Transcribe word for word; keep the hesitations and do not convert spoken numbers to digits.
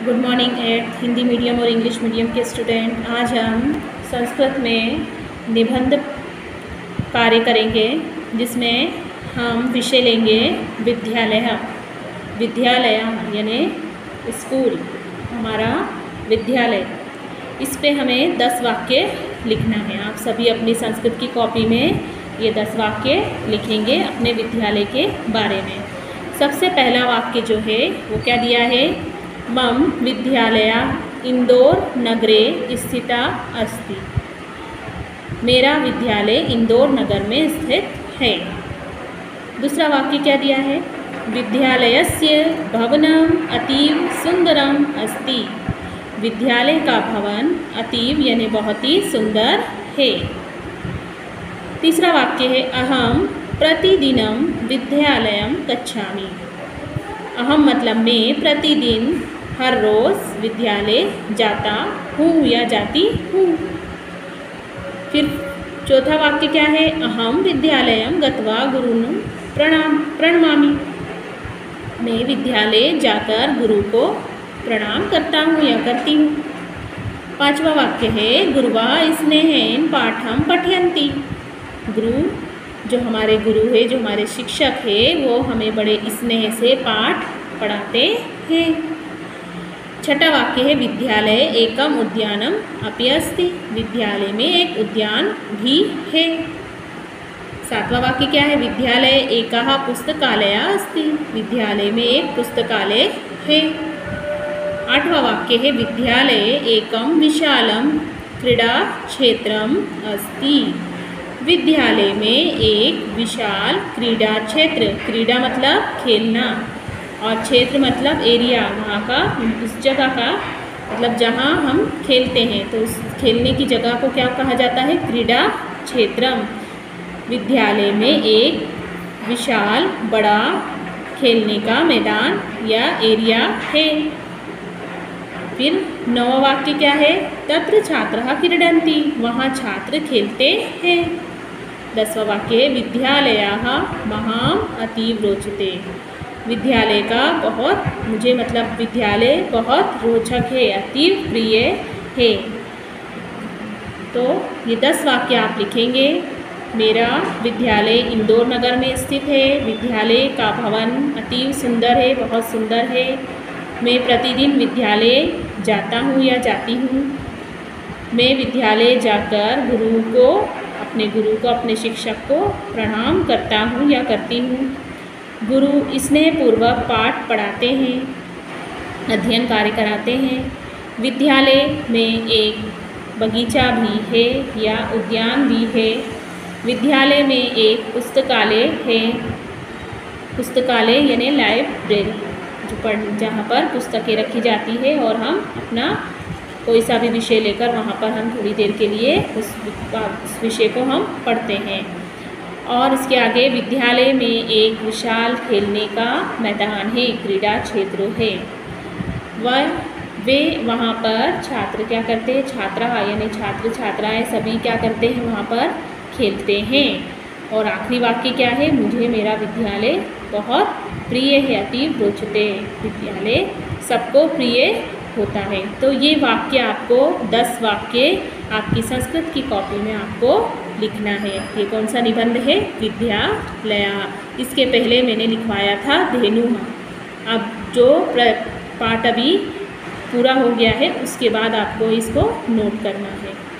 Good morning at Hindi medium और English medium के student. आज हम संस्कृत में निबंध कार्य करेंगे, जिसमें हम विषय लेंगे विद्यालय। विद्यालय यानी स्कूल, हमारा विद्यालय। इस पे हमें दस वाक्य लिखना है। आप सभी अपनी संस्कृत की कॉपी में ये दस वाक्य लिखेंगे अपने विद्यालय के बारे में। सबसे पहला वाक्य जो है वो क्या दिया है? मम विद्यालय इंदौर नगरे स्थिता अस्ति। मेरा विद्यालय इंदौर नगर में स्थित है। दूसरा वाक्य क्या दिया है? विद्यालयस्य भवनम अतीव सुंदरम अस्ति। विद्यालय का भवन अतीव यानी बहुत ही सुंदर है। तीसरा वाक्य है अहम प्रतिदिनम विद्यालयम गच्छामि। अहम मतलब मैं प्रतिदिन हर रोज़ विद्यालय जाता हूँ या जाती हूँ। फिर चौथा वाक्य क्या है? अहम विद्यालयम गत्वा गुरुन् प्रणाम प्रणमामि। मैं विद्यालय जाकर गुरु को प्रणाम करता हूँ या करती हूँ। पांचवा वाक्य है गुरुवा स्नेहेन पाठम पठयन्ति। गुरु जो हमारे गुरु है, जो हमारे शिक्षक है, वो हमें बड़े स्नेह से पाठ पढ़ाते हैं। छठा वाक्य है विद्यालय एकम उद्यानम अपि अस्ति। विद्यालय में एक उद्यान भी है। सातवां वाक्य क्या है? विद्यालय एकः पुस्तकालय अस्ति। विद्यालय में एक पुस्तकालय है। आठवां वाक्य है विद्यालय एकम विशालम क्रीड़ा क्षेत्रम अस्ति। विद्यालय में एक विशाल क्रीड़ा क्षेत्र, क्रीड़ा मतलब खेलना और क्षेत्र मतलब एरिया, वहाँ का, उस जगह का मतलब जहाँ हम खेलते हैं, तो उस खेलने की जगह को क्या कहा जाता है? क्रीड़ा क्षेत्रम। विद्यालय में एक विशाल बड़ा खेलने का मैदान या एरिया है। फिर नौवां वाक्य क्या है? तत्र छात्रः क्रीडन्ति। वहाँ छात्र खेलते हैं। दसवां वाक्य है विद्यालयः महाम अतीव रोचते। विद्यालय का बहुत, मुझे मतलब विद्यालय बहुत रोचक है, अतीव प्रिय है। तो ये दस वाक्य आप लिखेंगे। मेरा विद्यालय इंदौर नगर में स्थित है। विद्यालय का भवन अतीव सुंदर है, बहुत सुंदर है। मैं प्रतिदिन विद्यालय जाता हूँ या जाती हूँ। मैं विद्यालय जाकर गुरु को, अपने गुरु को, अपने शिक्षक को प्रणाम करता हूँ या करती हूँ। गुरु स्नेहपूर्वक पाठ पढ़ाते हैं, अध्ययन कार्य कराते हैं। विद्यालय में एक बगीचा भी है या उद्यान भी है। विद्यालय में एक पुस्तकालय है। पुस्तकालय यानी लाइब्रेरी, जो पढ़ जहाँ पर पुस्तकें रखी जाती है और हम अपना कोई सा भी विषय लेकर वहाँ पर हम थोड़ी देर के लिए उस उस विषय को हम पढ़ते हैं। और इसके आगे विद्यालय में एक विशाल खेलने का मैदान है, क्रीड़ा क्षेत्र है। वह वे वहाँ पर छात्र क्या करते हैं? छात्रा यानी छात्र छात्राएं सभी क्या करते हैं? वहाँ पर खेलते हैं। और आखिरी वाक्य क्या है? मुझे मेरा विद्यालय बहुत प्रिय है, अतीव रोचते। विद्यालय सबको प्रिय होता है। तो ये वाक्य आपको, दस वाक्य आपकी संस्कृत की कॉपी में आपको लिखना है। ये कौन सा निबंध है? विद्यालय। इसके पहले मैंने लिखवाया था धेनु। अब जो पाठ अभी पूरा हो गया है, उसके बाद आपको इसको नोट करना है।